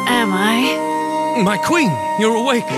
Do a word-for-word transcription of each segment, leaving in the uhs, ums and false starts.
am I? My queen, you're awake.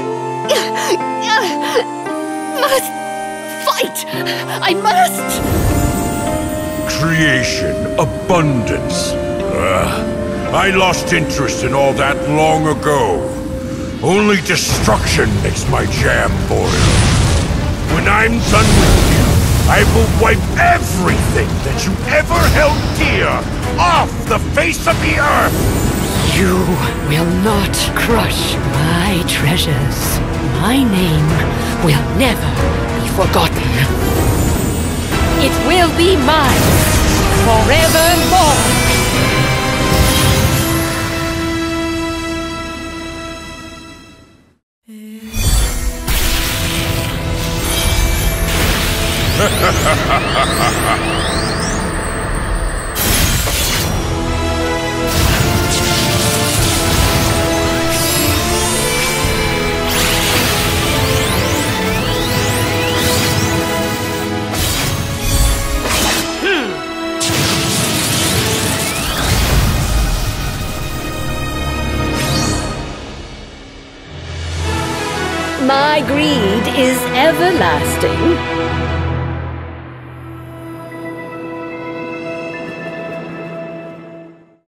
Must fight! I must! Creation, abundance. Ugh. I lost interest in all that long ago. Only destruction makes my jam boil. When I'm done with you, I will wipe everything that you ever held dear off the face of the earth! You will not crush my treasures. My name will never be forgotten. It will be mine forevermore. My greed is everlasting.